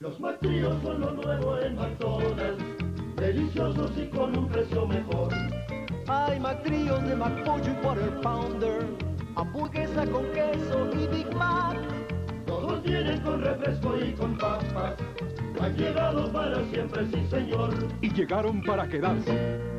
Los McTríos son lo nuevo en McDonald's, deliciosos y con un precio mejor. Hay McTríos de McPollo y Quarter Pounder, hamburguesa con queso y Big Mac. Todos vienen con refresco y con papas. Han llegado para siempre, sí señor. Y llegaron para quedarse.